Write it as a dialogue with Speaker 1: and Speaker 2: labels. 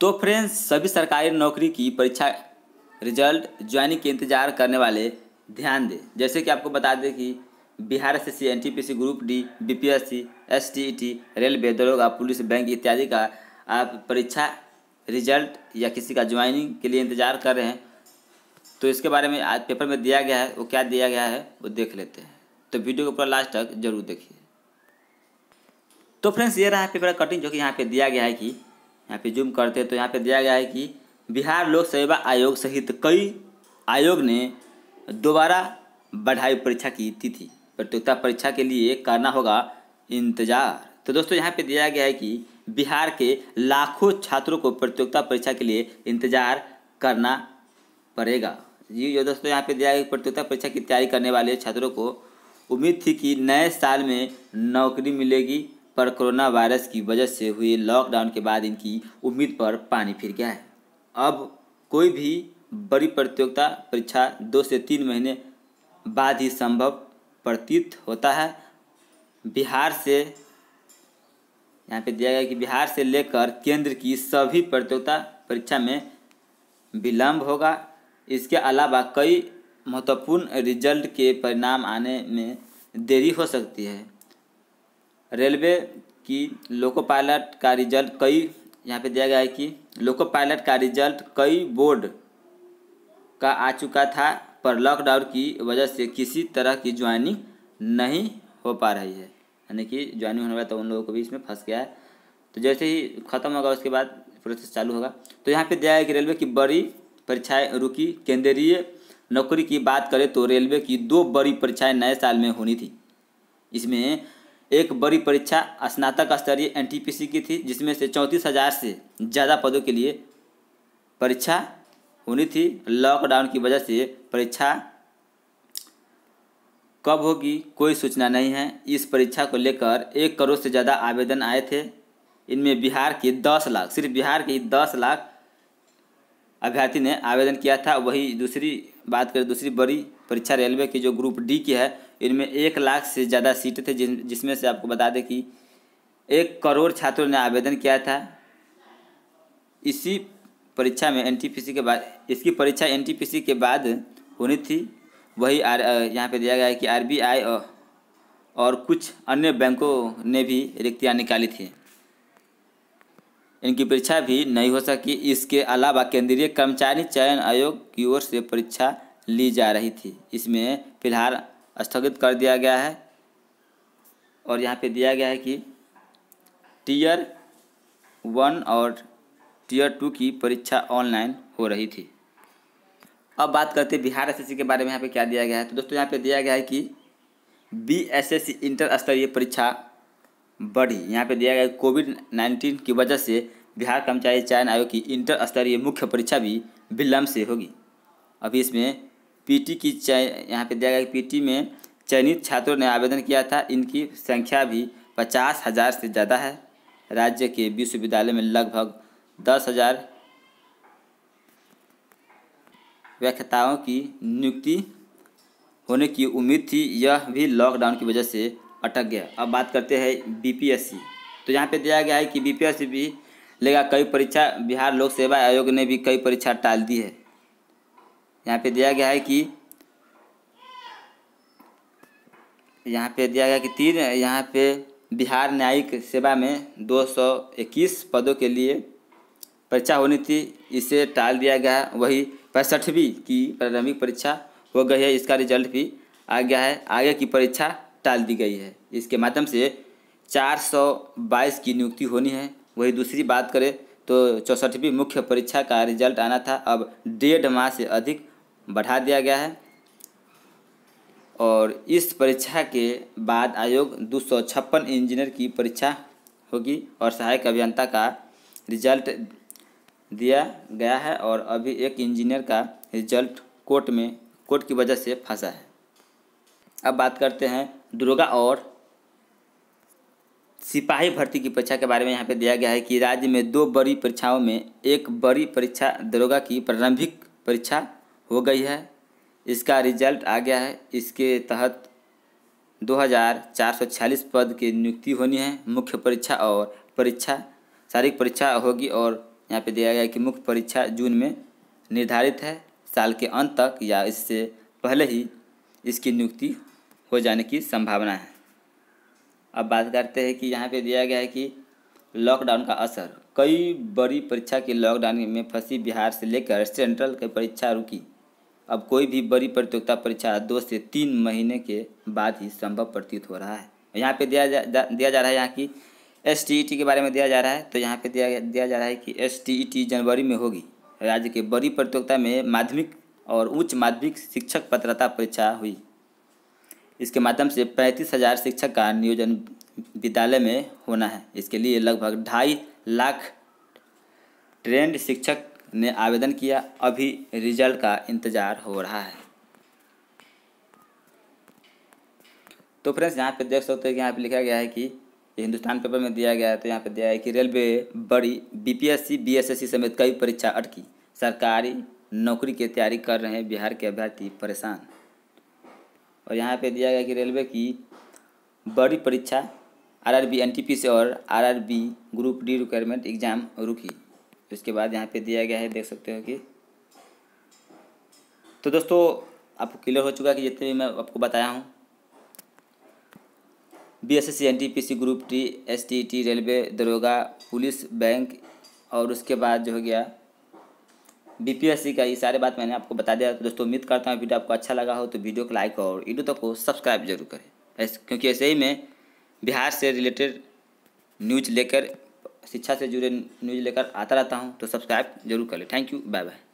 Speaker 1: तो फ्रेंड्स, सभी सरकारी नौकरी की परीक्षा रिजल्ट ज्वाइनिंग के इंतज़ार करने वाले ध्यान दें। जैसे कि आपको बता दें कि Bihar SSC, NTPC, group D, BPSC, STET, railway, दरोगा, पुलिस, बैंक इत्यादि का आप परीक्षा रिजल्ट या किसी का ज्वाइनिंग के लिए इंतज़ार कर रहे हैं, तो इसके बारे में आज पेपर में दिया गया है। वो क्या दिया गया है वो देख लेते हैं, तो वीडियो को पूरा लास्ट तक जरूर देखिए। तो फ्रेंड्स, ये रहा पेपर कटिंग जो कि यहाँ पे दिया गया है कि यहाँ पे जूम करते हैं तो यहाँ पे दिया गया है कि बिहार लोक सेवा आयोग सहित कई आयोग ने दोबारा बढ़ाई परीक्षा की तिथि। प्रतियोगिता परीक्षा के लिए करना होगा इंतजार। तो दोस्तों, यहाँ पे दिया गया है कि बिहार के लाखों छात्रों को प्रतियोगिता परीक्षा के लिए इंतजार करना पड़ेगा। ये जो दोस्तों यहाँ पे दिया गया, प्रतियोगिता परीक्षा की तैयारी करने वाले छात्रों को उम्मीद थी कि नए साल में नौकरी मिलेगी, पर कोरोना वायरस की वजह से हुए लॉकडाउन के बाद इनकी उम्मीद पर पानी फिर गया है। अब कोई भी बड़ी प्रतियोगिता परीक्षा 2 से 3 महीने बाद ही संभव प्रतीत होता है। बिहार से यहाँ पे दिया गया कि बिहार से लेकर केंद्र की सभी प्रतियोगिता परीक्षा में विलंब होगा। इसके अलावा कई महत्वपूर्ण रिजल्ट के परिणाम आने में देरी हो सकती है। रेलवे की लोको पायलट का रिजल्ट यहाँ पे दिया गया है कि लोको पायलट का रिजल्ट कई बोर्ड का आ चुका था, पर लॉकडाउन की वजह से किसी तरह की ज्वाइनिंग नहीं हो पा रही है। यानी कि ज्वाइनिंग होने वाला तो उन लोगों को भी इसमें फंस गया है। तो जैसे ही ख़त्म होगा उसके बाद प्रोसेस चालू होगा। तो यहाँ पे दिया है कि रेलवे की बड़ी परीक्षाएं रुकी। केंद्रीय नौकरी की बात करें तो रेलवे की 2 बड़ी परीक्षाएं नए साल में होनी थी। इसमें एक बड़ी परीक्षा स्नातक स्तरीय एनटीपीसी की थी, जिसमें से 34,000 से ज़्यादा पदों के लिए परीक्षा होनी थी। लॉकडाउन की वजह से परीक्षा कब होगी कोई सूचना नहीं है। इस परीक्षा को लेकर 1 करोड़ से ज़्यादा आवेदन आए थे। इनमें बिहार के 10 लाख, सिर्फ बिहार के 10 लाख अभ्यर्थी ने आवेदन किया था। वही दूसरी बात करें, दूसरी बड़ी परीक्षा रेलवे की जो ग्रुप डी की है, इनमें 1 लाख से ज़्यादा सीटें थे, जिसमें से आपको बता दें कि 1 करोड़ छात्रों ने आवेदन किया था। इसी परीक्षा में एनटीपीसी के बाद, इसकी परीक्षा एनटीपीसी के बाद होनी थी। वही यहाँ पे दिया गया है कि आरबीआई और कुछ अन्य बैंकों ने भी रिक्तियाँ निकाली थी, इनकी परीक्षा भी नहीं हो सकी। इसके अलावा केंद्रीय कर्मचारी चयन आयोग की ओर से परीक्षा ली जा रही थी, इसमें फिलहाल स्थगित कर दिया गया है। और यहाँ पे दिया गया है कि टियर 1 और टियर 2 की परीक्षा ऑनलाइन हो रही थी। अब बात करते हैं बिहार एसएससी के बारे में। यहाँ पे क्या दिया गया है, तो दोस्तों यहाँ पे दिया गया है कि बीएसएससी इंटर स्तरीय परीक्षा बढ़ी। यहाँ पे दिया गया है कोविड-19 की वजह से बिहार कर्मचारी चयन आयोग की इंटर स्तरीय मुख्य परीक्षा भी विलंब से होगी। अभी इसमें पीटी की यहाँ पे दिया गया है कि पीटी में चयनित छात्रों ने आवेदन किया था। इनकी संख्या भी 50,000 से ज़्यादा है। राज्य के विश्वविद्यालय में लगभग 10,000 व्याख्याताओं की नियुक्ति होने की उम्मीद थी, यह भी लॉकडाउन की वजह से अटक गया। अब बात करते हैं बीपीएससी। तो यहाँ पे दिया गया है कि बीपीएससी भी लेगा कई परीक्षा। बिहार लोक सेवा आयोग ने भी कई परीक्षा टाल दी है। यहाँ पे दिया गया है कि यहाँ पे बिहार न्यायिक सेवा में 221 पदों के लिए परीक्षा होनी थी, इसे टाल दिया गया। वही 65वीं की प्रारंभिक परीक्षा हो गई है, इसका रिजल्ट भी आ गया है। आगे की परीक्षा टाल दी गई है। इसके माध्यम से 422 की नियुक्ति होनी है। वही दूसरी बात करें तो 64वीं मुख्य परीक्षा का रिजल्ट आना था, अब 1.5 माह से अधिक बढ़ा दिया गया है। और इस परीक्षा के बाद आयोग 256 इंजीनियर की परीक्षा होगी और सहायक अभियंता का रिजल्ट दिया गया है। और अभी एक इंजीनियर का रिजल्ट कोर्ट की वजह से फंसा है। अब बात करते हैं दरोगा और सिपाही भर्ती की परीक्षा के बारे में। यहाँ पे दिया गया है कि राज्य में 2 बड़ी परीक्षाओं में एक बड़ी परीक्षा दरोगा की प्रारंभिक परीक्षा हो गई है, इसका रिजल्ट आ गया है। इसके तहत 2446 पद की नियुक्ति होनी है। मुख्य परीक्षा और शारीरिक परीक्षा होगी और यहाँ पे दिया गया है कि मुख्य परीक्षा जून में निर्धारित है, साल के अंत तक या इससे पहले ही इसकी नियुक्ति हो जाने की संभावना है। अब बात करते हैं कि यहाँ पे दिया गया है कि लॉकडाउन का असर। कई बड़ी परीक्षा की लॉकडाउन में फंसी बिहार से लेकर सेंट्रल की परीक्षा रुकी। अब कोई भी बड़ी प्रतियोगिता परीक्षा 2 से 3 महीने के बाद ही संभव प्रतीत हो रहा है। यहाँ पे दिया जा रहा है यहाँ की STET के बारे में दिया जा रहा है। तो यहाँ पे दिया जा रहा है कि STET जनवरी में होगी। राज्य के बड़ी प्रतियोगिता में माध्यमिक और उच्च माध्यमिक शिक्षक पात्रता परीक्षा हुई। इसके माध्यम से 35,000 शिक्षक का नियोजन विद्यालय में होना है। इसके लिए लगभग 2.5 लाख ट्रेंड शिक्षक ने आवेदन किया। अभी रिजल्ट का इंतज़ार हो रहा है। तो फ्रेंड्स यहाँ पे देख सकते हैं कि यहाँ पे लिखा गया है कि हिंदुस्तान पेपर में दिया गया है। तो यहाँ पे दिया है कि रेलवे बड़ी BPSC BSSC समेत कई परीक्षा अटकी, सरकारी नौकरी की तैयारी कर रहे हैं बिहार के अभ्यर्थी परेशान। और यहाँ पे दिया गया कि रेलवे की बड़ी परीक्षा RRB NTPC और RRB group D requirement exam रुकी। इसके बाद यहाँ पे दिया गया है, देख सकते हो कि। तो दोस्तों आपको क्लियर हो चुका है कि जितने भी मैं आपको बताया हूँ, BSSC NTPC group D STET railway दरोगा पुलिस बैंक और उसके बाद जो हो गया BPSC का, ये सारे बात मैंने आपको बता दिया। तो दोस्तों उम्मीद करता हूँ वीडियो आपको अच्छा लगा हो तो वीडियो को लाइक और वीडियो तक को सब्सक्राइब जरूर करें, क्योंकि ऐसे ही मैं बिहार से रिलेटेड न्यूज़ लेकर, शिक्षा से जुड़े न्यूज़ लेकर आता रहता हूँ। तो सब्सक्राइब जरूर कर लें। Thank you, bye bye.